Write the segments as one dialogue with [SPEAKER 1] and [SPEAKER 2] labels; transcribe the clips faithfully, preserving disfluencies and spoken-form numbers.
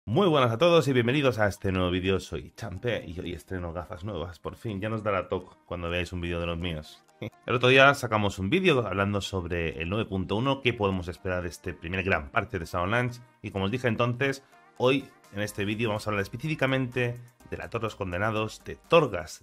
[SPEAKER 1] Muy buenas a todos y bienvenidos a este nuevo vídeo. Soy Champe y hoy estreno gafas nuevas. Por fin, ya nos dará toque cuando veáis un vídeo de los míos. El otro día sacamos un vídeo hablando sobre el nueve punto uno, qué podemos esperar de este primer gran parte de Sound Launch. Y como os dije entonces, hoy en este vídeo vamos a hablar específicamente de la Torre de los Condenados de Torghast.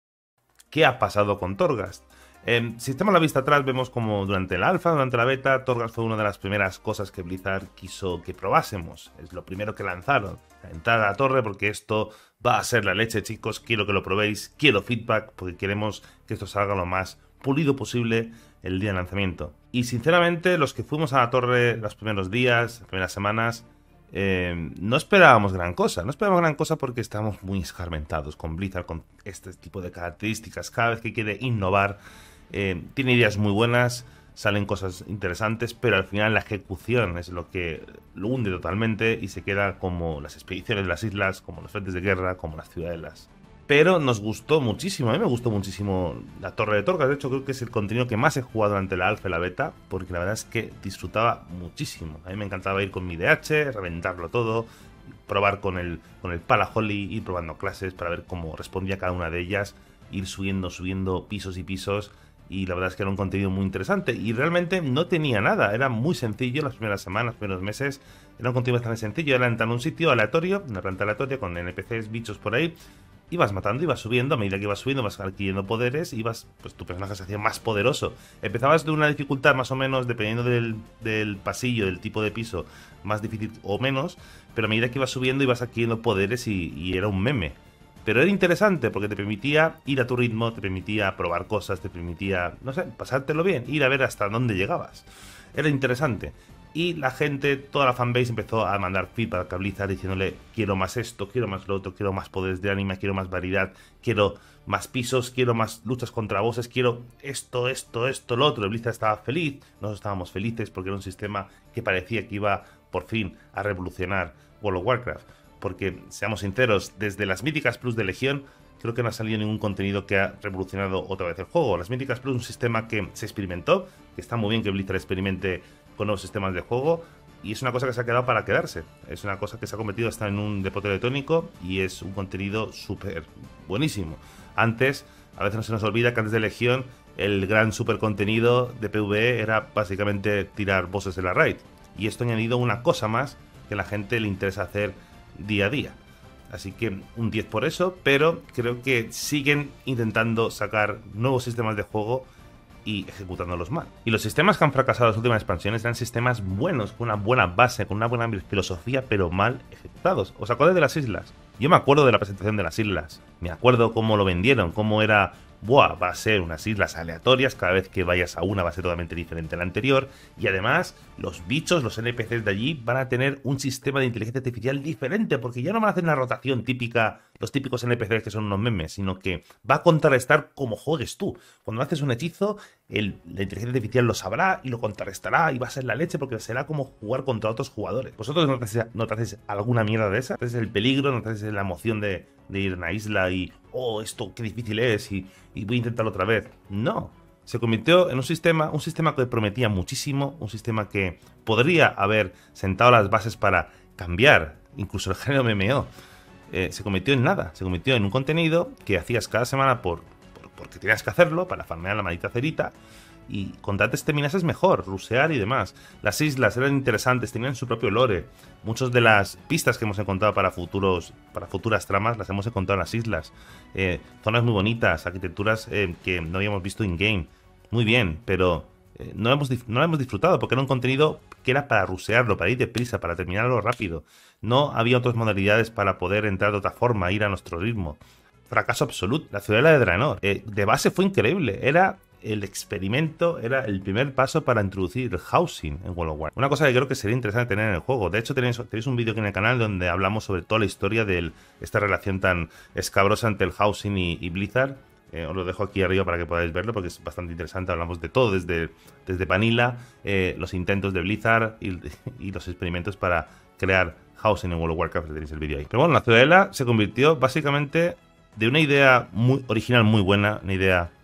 [SPEAKER 1] ¿Qué ha pasado con Torghast? Eh, si echamos la vista atrás, vemos como durante la alfa, durante la beta, Torghast fue una de las primeras cosas que Blizzard quiso que probásemos. Es lo primero que lanzaron. Entrar a la torre porque esto va a ser la leche, chicos. Quiero que lo probéis, quiero feedback porque queremos que esto salga lo más pulido posible el día de lanzamiento. Y sinceramente, los que fuimos a la torre los primeros días, las primeras semanas, Eh, no esperábamos gran cosa, no esperábamos gran cosa porque estábamos muy escarmentados con Blizzard, con este tipo de características. Cada vez que quiere innovar, eh, tiene ideas muy buenas, salen cosas interesantes, pero al final la ejecución es lo que lo hunde totalmente y se queda como las expediciones de las islas, como los frentes de guerra, como las ciudadelas. Pero nos gustó muchísimo, a mí me gustó muchísimo la Torre de Torghast. De hecho, creo que es el contenido que más he jugado durante la alfa y la beta, porque la verdad es que disfrutaba muchísimo. A mí me encantaba ir con mi D H, reventarlo todo, probar con el, con el Pala Holly, ir probando clases para ver cómo respondía cada una de ellas, ir subiendo, subiendo pisos y pisos. Y la verdad es que era un contenido muy interesante y realmente no tenía nada, era muy sencillo las primeras semanas, los primeros meses. Era un contenido bastante sencillo, era entrar en un sitio aleatorio, una planta aleatoria con N P Cs, bichos por ahí. Ibas matando, ibas subiendo, a medida que ibas subiendo vas adquiriendo poderes, ibas, pues tu personaje se hacía más poderoso. Empezabas de una dificultad más o menos, dependiendo del, del pasillo, del tipo de piso, más difícil o menos, pero a medida que ibas subiendo ibas adquiriendo poderes y, y era un meme. Pero era interesante porque te permitía ir a tu ritmo, te permitía probar cosas, te permitía, no sé, pasártelo bien, ir a ver hasta dónde llegabas. Era interesante. Y la gente, toda la fanbase empezó a mandar feedback a Blizzard diciéndole quiero más esto, quiero más lo otro, quiero más poderes de anima, quiero más variedad, quiero más pisos, quiero más luchas contra bosses, quiero esto, esto, esto, lo otro. Blizzard estaba feliz, nosotros estábamos felices porque era un sistema que parecía que iba por fin a revolucionar World of Warcraft. Porque, seamos sinceros, desde las Míticas Plus de Legión, creo que no ha salido ningún contenido que ha revolucionado otra vez el juego. Las Míticas Plus es un sistema que se experimentó, que está muy bien que Blizzard experimente con nuevos sistemas de juego, y es una cosa que se ha quedado para quedarse. Es una cosa que se ha convertido hasta en un deporte electrónico y es un contenido súper buenísimo. Antes, a veces no se nos olvida que antes de Legión, el gran super contenido de PvE era básicamente tirar bosses de la raid. Y esto ha añadido una cosa más que a la gente le interesa hacer día a día. Así que un diez por eso, pero creo que siguen intentando sacar nuevos sistemas de juego y ejecutándolos mal. Y los sistemas que han fracasado en las últimas expansiones eran sistemas buenos, con una buena base, con una buena filosofía, pero mal ejecutados. ¿Os acordáis de las islas? Yo me acuerdo de la presentación de las islas. Me acuerdo cómo lo vendieron, cómo era... Buah, va a ser unas islas aleatorias, cada vez que vayas a una va a ser totalmente diferente a la anterior. Y además, los bichos, los N P Cs de allí van a tener un sistema de inteligencia artificial diferente, porque ya no van a hacer una rotación típica, los típicos N P Cs que son unos memes, sino que va a contrarrestar como juegues tú. Cuando haces un hechizo, el, la inteligencia artificial lo sabrá y lo contrarrestará y va a ser la leche porque será como jugar contra otros jugadores. ¿Vosotros no te hacéis, no te hacéis alguna mierda de esa? ¿No te hacéis el peligro? ¿No te hacéis la emoción de, de ir a una isla y, oh, esto qué difícil es y... y voy a intentarlo otra vez? No, se convirtió en un sistema, un sistema que prometía muchísimo, un sistema que podría haber sentado las bases para cambiar incluso el género M M O. Eh, se convirtió en nada, se convirtió en un contenido que hacías cada semana por, por porque tenías que hacerlo para farmear la maldita cerita. Y con antes terminases mejor, rusear y demás. Las islas eran interesantes, tenían su propio lore. Muchas de las pistas que hemos encontrado para futuros, para futuras tramas las hemos encontrado en las islas. Eh, zonas muy bonitas, arquitecturas eh, que no habíamos visto in-game. Muy bien, pero eh, no, hemos, no lo hemos disfrutado porque era un contenido que era para rusearlo, para ir deprisa, para terminarlo rápido. No había otras modalidades para poder entrar de otra forma, ir a nuestro ritmo. Fracaso absoluto. La ciudadela de Draenor. Eh, de base fue increíble. Era... el experimento, era el primer paso para introducir el housing en World of Warcraft. Una cosa que creo que sería interesante tener en el juego. De hecho, tenéis, tenéis un vídeo aquí en el canal donde hablamos sobre toda la historia de esta relación tan escabrosa entre el housing y, y Blizzard. Eh, os lo dejo aquí arriba para que podáis verlo porque es bastante interesante. Hablamos de todo, desde, desde Vanilla, eh, los intentos de Blizzard y, y los experimentos para crear housing en World of Warcraft. Tenéis el vídeo ahí. Pero bueno, la ciudadela se convirtió básicamente de una idea muy original, muy buena, una idea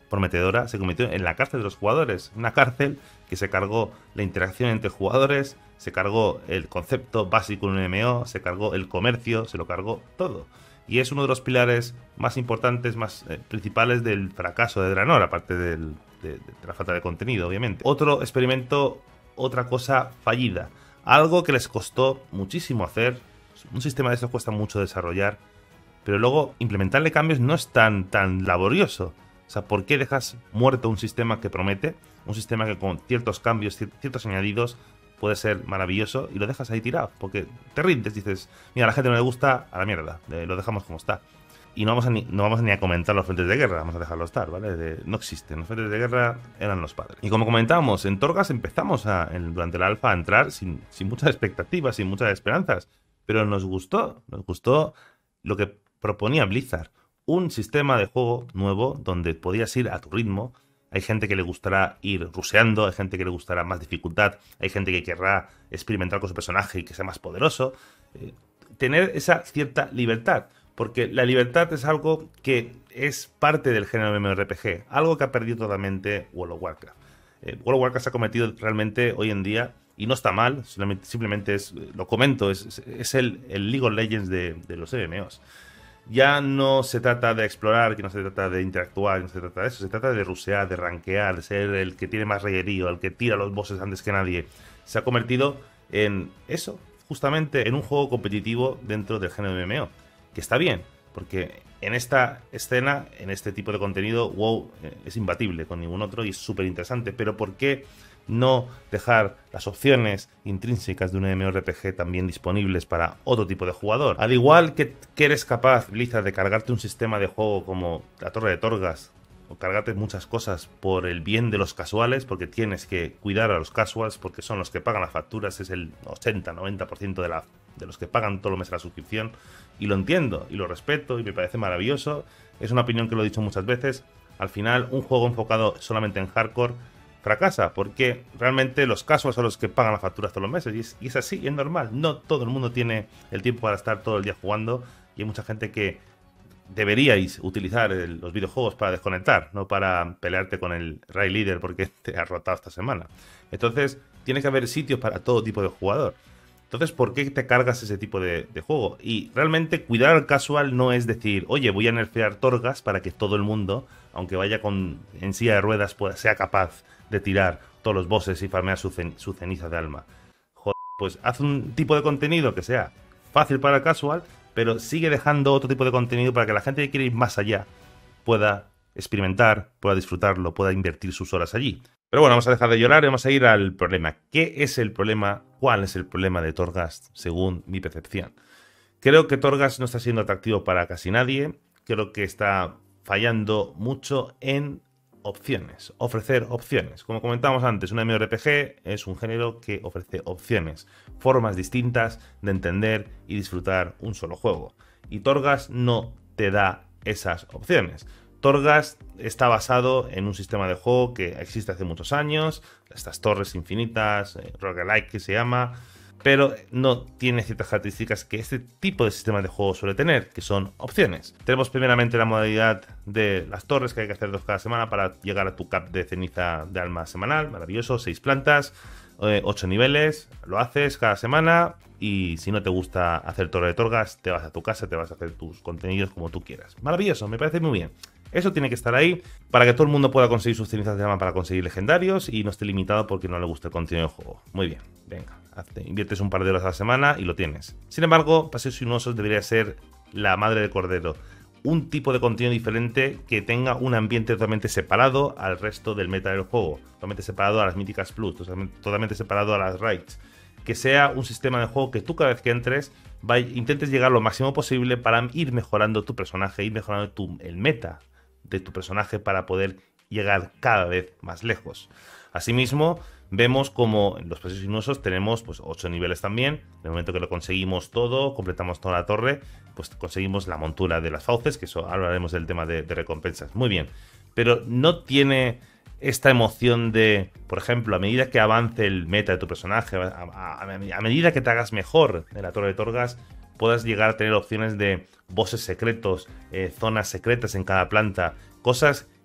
[SPEAKER 1] prometedora se convirtió en la cárcel de los jugadores. Una cárcel que se cargó la interacción entre jugadores, se cargó el concepto básico de un M M O, se cargó el comercio, se lo cargó todo. Y es uno de los pilares más importantes, más eh, principales del fracaso de Draenor, aparte del, de, de la falta de contenido, obviamente. Otro experimento, otra cosa fallida. Algo que les costó muchísimo hacer. Un sistema de estos cuesta mucho desarrollar, pero luego implementarle cambios no es tan, tan laborioso. O sea, ¿por qué dejas muerto un sistema que promete? Un sistema que con ciertos cambios, ciertos añadidos, puede ser maravilloso y lo dejas ahí tirado. Porque te rindes, dices, mira, a la gente no le gusta, a la mierda, lo dejamos como está. Y no vamos, a ni, no vamos ni a comentar los frentes de guerra, vamos a dejarlo estar, ¿vale? De, no existen, los frentes de guerra eran los padres. Y como comentábamos, en Torghast empezamos a, en, durante la alfa a entrar sin, sin muchas expectativas, sin muchas esperanzas. Pero nos gustó, nos gustó lo que proponía Blizzard. Un sistema de juego nuevo donde podías ir a tu ritmo. Hay gente que le gustará ir ruseando, hay gente que le gustará más dificultad, hay gente que querrá experimentar con su personaje y que sea más poderoso. Eh, tener esa cierta libertad, porque la libertad es algo que es parte del género MMORPG, algo que ha perdido totalmente World of Warcraft. Eh, World of Warcraft se ha convertido realmente hoy en día, y no está mal, simplemente, simplemente es, lo comento, es, es el, el League of Legends de, de los M M Os. Ya no se trata de explorar, que no se trata de interactuar, no se trata de eso, se trata de rusear, de rankear, de ser el que tiene más reguerío, el que tira los bosses antes que nadie. Se ha convertido en eso, justamente en un juego competitivo dentro del género M M O, que está bien, porque en esta escena, en este tipo de contenido, WoW es imbatible con ningún otro y es súper interesante, pero ¿por qué no dejar las opciones intrínsecas de un MMORPG también disponibles para otro tipo de jugador? Al igual que, que eres capaz, Blizzard, de cargarte un sistema de juego como la Torre de Torghast, o cargarte muchas cosas por el bien de los casuales, porque tienes que cuidar a los casuals, porque son los que pagan las facturas, es el ochenta noventa por ciento de, la, de los que pagan todos los meses la suscripción, y lo entiendo, y lo respeto, y me parece maravilloso. Es una opinión que lo he dicho muchas veces. Al final, un juego enfocado solamente en hardcore fracasa, porque realmente los casuals son los que pagan las facturas todos los meses, y es, y es así, y es normal. No todo el mundo tiene el tiempo para estar todo el día jugando, y hay mucha gente que deberíais utilizar el, los videojuegos para desconectar, no para pelearte con el raid leader porque te has rotado esta semana. Entonces, tiene que haber sitios para todo tipo de jugador. Entonces, ¿por qué te cargas ese tipo de, de juego? Y realmente cuidar al casual no es decir, oye, voy a nerfear Torghast para que todo el mundo, aunque vaya con en silla de ruedas, pueda, sea capaz de tirar todos los bosses y farmear su, cen, su ceniza de alma. Joder, pues haz un tipo de contenido que sea fácil para el casual, pero sigue dejando otro tipo de contenido para que la gente que quiere ir más allá pueda experimentar, pueda disfrutarlo, pueda invertir sus horas allí. Pero bueno, vamos a dejar de llorar y vamos a ir al problema. ¿Qué es el problema? ¿Cuál es el problema de Torghast, según mi percepción? Creo que Torghast no está siendo atractivo para casi nadie. Creo que está fallando mucho en opciones, ofrecer opciones. Como comentábamos antes, un MMORPG es un género que ofrece opciones, formas distintas de entender y disfrutar un solo juego. Y Torghast no te da esas opciones. Torghast está basado en un sistema de juego que existe hace muchos años, estas torres infinitas, eh, roguelike que se llama, pero no tiene ciertas características que este tipo de sistema de juego suele tener, que son opciones. Tenemos primeramente la modalidad de las torres, que hay que hacer dos cada semana para llegar a tu cap de ceniza de alma semanal, maravilloso, seis plantas, eh, ocho niveles, lo haces cada semana, y si no te gusta hacer torre de Torghast, te vas a tu casa, te vas a hacer tus contenidos como tú quieras. Maravilloso, me parece muy bien. Eso tiene que estar ahí para que todo el mundo pueda conseguir sus cenizas de alma para conseguir legendarios y no esté limitado porque no le gusta el contenido del juego. Muy bien, venga, hazte, inviertes un par de horas a la semana y lo tienes. Sin embargo, Paseos Sinuosos debería ser la madre de cordero. Un tipo de contenido diferente que tenga un ambiente totalmente separado al resto del meta del juego. Totalmente separado a las míticas plus, totalmente separado a las raids. Que sea un sistema de juego que tú cada vez que entres va, intentes llegar lo máximo posible para ir mejorando tu personaje, ir mejorando tu, el meta de tu personaje para poder llegar cada vez más lejos. Asimismo, vemos como en los Paseos Sinuosos tenemos pues ocho niveles también. En el momento que lo conseguimos todo, completamos toda la torre, pues conseguimos la montura de las fauces, que eso ahora hablaremos del tema de, de recompensas. Muy bien, pero no tiene esta emoción de, por ejemplo, a medida que avance el meta de tu personaje, a, a, a medida que te hagas mejor en la Torre de Torghast, puedas llegar a tener opciones de bosses secretos, eh, zonas secretas en cada planta, cosas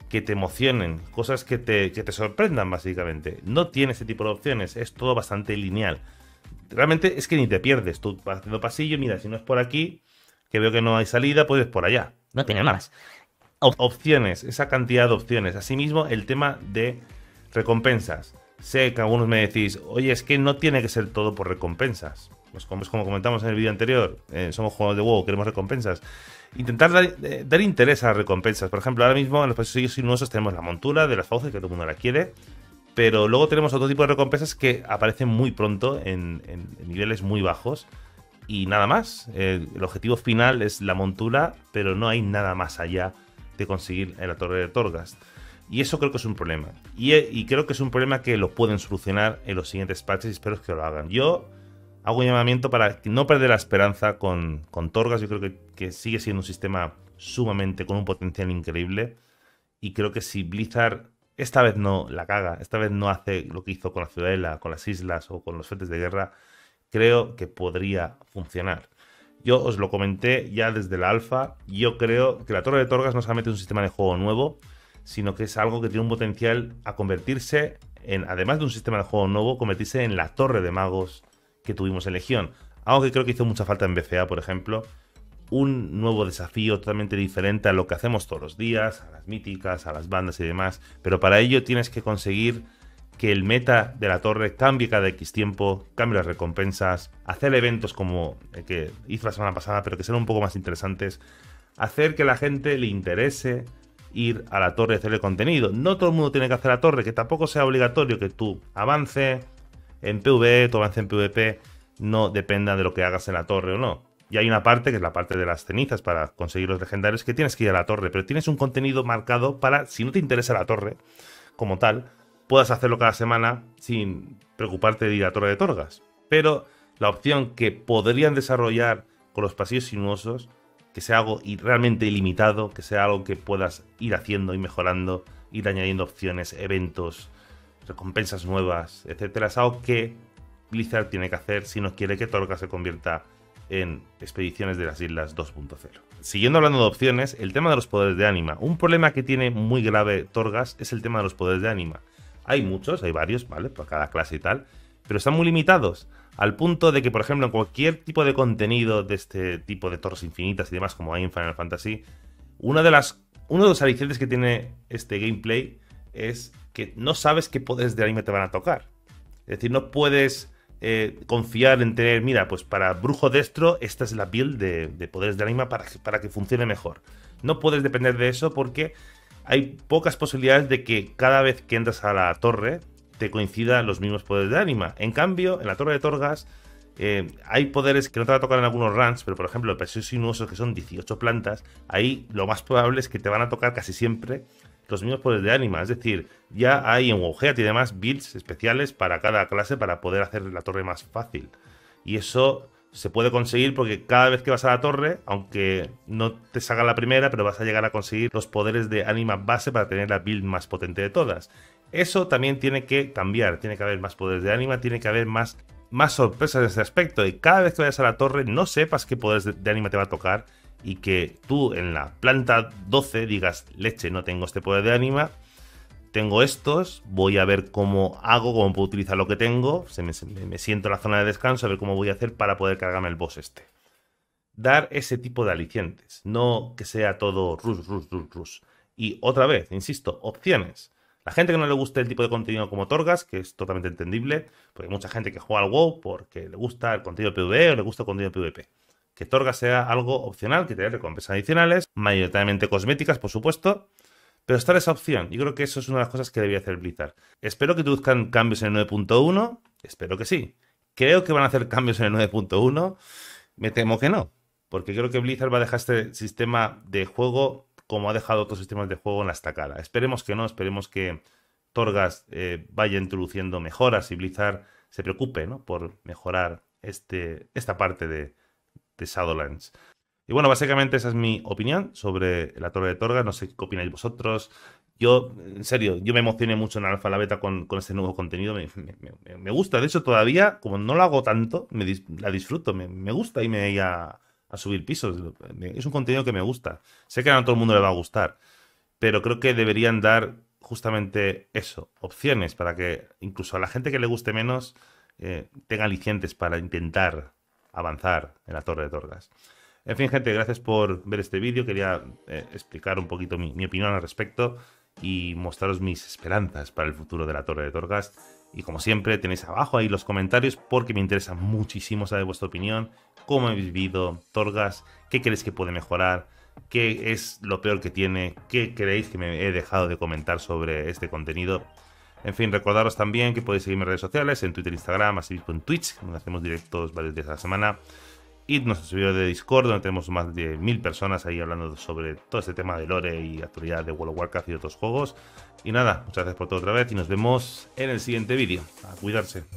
[SPEAKER 1] que te emocionen, cosas que te, que te sorprendan básicamente. No tiene ese tipo de opciones, es todo bastante lineal. Realmente es que ni te pierdes, tú vas haciendo pasillo, mira, si no es por aquí, que veo que no hay salida, pues es por allá. No tiene nada más. Op opciones, esa cantidad de opciones. Asimismo, el tema de recompensas. Sé que algunos me decís, oye, es que no tiene que ser todo por recompensas. Pues como, como comentamos en el vídeo anterior, eh, somos jugadores de WoW, queremos recompensas. Intentar dar, eh, dar interés a las recompensas. Por ejemplo, ahora mismo en los pasillos sinuosos tenemos la montura de las fauces, que todo el mundo la quiere. Pero luego tenemos otro tipo de recompensas que aparecen muy pronto en, en, en niveles muy bajos. Y nada más. El, el objetivo final es la montura, pero no hay nada más allá de conseguir en la torre de Torghast. Y eso creo que es un problema. Y, y creo que es un problema que lo pueden solucionar en los siguientes patches y espero que lo hagan. Yo hago un llamamiento para no perder la esperanza con, con Torghast. Yo creo que, que sigue siendo un sistema sumamente con un potencial increíble. Y creo que si Blizzard esta vez no la caga, esta vez no hace lo que hizo con la Ciudadela, con las islas o con los frentes de guerra, creo que podría funcionar. Yo os lo comenté ya desde la alfa, yo creo que la Torre de Torghast no solamente es un sistema de juego nuevo, sino que es algo que tiene un potencial a convertirse en, además de un sistema de juego nuevo, convertirse en la torre de magos que tuvimos en Legión. Algo que creo que hizo mucha falta en B C A, por ejemplo. Un nuevo desafío totalmente diferente a lo que hacemos todos los días, a las míticas, a las bandas y demás. Pero para ello tienes que conseguir que el meta de la torre cambie cada X tiempo, cambie las recompensas, hacer eventos como el que hizo la semana pasada, pero que sean un poco más interesantes, hacer que a la gente le interese ir a la torre y hacerle contenido. No todo el mundo tiene que hacer la torre, que tampoco sea obligatorio que tú avance en PvE, tu avance en PvP, no dependa de lo que hagas en la torre o no. Y hay una parte, que es la parte de las cenizas para conseguir los legendarios, que tienes que ir a la torre, pero tienes un contenido marcado para, si no te interesa la torre como tal, puedas hacerlo cada semana sin preocuparte de ir a la Torre de Torghast. Pero la opción que podrían desarrollar con los pasillos sinuosos, que sea algo realmente ilimitado, que sea algo que puedas ir haciendo y mejorando, ir añadiendo opciones, eventos, recompensas nuevas, etcétera, es algo que Blizzard tiene que hacer si no quiere que Torghast se convierta en Expediciones de las Islas dos punto cero. Siguiendo hablando de opciones, el tema de los poderes de ánima. Un problema que tiene muy grave Torghast es el tema de los poderes de ánima. Hay muchos, hay varios, ¿vale? Por cada clase y tal, pero están muy limitados. Al punto de que, por ejemplo, en cualquier tipo de contenido de este tipo de torres infinitas y demás, como hay en Final Fantasy, una de las, uno de los alicientes que tiene este gameplay es que no sabes qué poderes de ánima te van a tocar. Es decir, no puedes eh, confiar en tener, mira, pues para Brujo Destro, esta es la build de, de poderes de ánima para, para que funcione mejor. No puedes depender de eso porque hay pocas posibilidades de que cada vez que entras a la torre te coincidan los mismos poderes de ánima. En cambio, en la torre de Torghast eh, hay poderes que no te van a tocar en algunos runs, pero por ejemplo, el pasillos sinuosos, que son dieciocho plantas, ahí lo más probable es que te van a tocar casi siempre los mismos poderes de ánima. Es decir, ya hay en WoWhead y demás builds especiales para cada clase para poder hacer la torre más fácil. Y eso se puede conseguir porque cada vez que vas a la torre, aunque no te salga la primera, pero vas a llegar a conseguir los poderes de ánima base para tener la build más potente de todas. Eso también tiene que cambiar, tiene que haber más poderes de ánima, tiene que haber más, más sorpresas en ese aspecto. Y cada vez que vayas a la torre no sepas qué poderes de, de ánima te va a tocar y que tú en la planta doce digas, leche, no tengo este poder de ánima, tengo estos, voy a ver cómo hago, cómo puedo utilizar lo que tengo, se me, me siento en la zona de descanso a ver cómo voy a hacer para poder cargarme el boss este. Dar ese tipo de alicientes, no que sea todo rush, rush, rush, rush. Y otra vez, insisto, opciones. La gente que no le guste el tipo de contenido como Torghast, que es totalmente entendible, porque hay mucha gente que juega al WoW porque le gusta el contenido PvE o le gusta el contenido PvP. Que Torghast sea algo opcional, que te dé recompensas adicionales, mayoritariamente cosméticas, por supuesto, pero está esa opción. Yo creo que eso es una de las cosas que debería hacer Blizzard. Espero que introduzcan cambios en el nueve punto uno, espero que sí. Creo que van a hacer cambios en el nueve punto uno, me temo que no, porque creo que Blizzard va a dejar este sistema de juego como ha dejado otros sistemas de juego en la estacada. Esperemos que no, esperemos que Torghast eh, vaya introduciendo mejoras y Blizzard se preocupe, ¿no?, por mejorar este, esta parte de, de Shadowlands. Y bueno, básicamente esa es mi opinión sobre la Torre de Torghast. No sé qué opináis vosotros. Yo, en serio, yo me emocioné mucho en Alpha la Beta con, con este nuevo contenido. Me, me, me gusta. De hecho, todavía, como no lo hago tanto, me dis, la disfruto. Me, me gusta irme ahí a, a subir pisos. Es un contenido que me gusta. Sé que a no todo el mundo le va a gustar. pero creo que deberían dar justamente eso, opciones para que incluso a la gente que le guste menos eh, tenga alicientes para intentar avanzar en la Torre de Torgas. En fin, gente, gracias por ver este vídeo. Quería eh, explicar un poquito mi, mi opinión al respecto y mostraros mis esperanzas para el futuro de la Torre de Torgas. Y como siempre, tenéis abajo ahí los comentarios porque me interesa muchísimo saber vuestra opinión, cómo habéis vivido Torgas, qué creéis que puede mejorar, qué es lo peor que tiene, qué creéis que me he dejado de comentar sobre este contenido. En fin, recordaros también que podéis seguirme en redes sociales, en Twitter, Instagram, así como en Twitch, donde hacemos directos varios días a la semana. Y nuestro servidor de Discord, donde tenemos más de mil personas ahí hablando sobre todo este tema de lore y actualidad de World of Warcraft y otros juegos. Y nada, muchas gracias por todo otra vez y nos vemos en el siguiente vídeo. A cuidarse.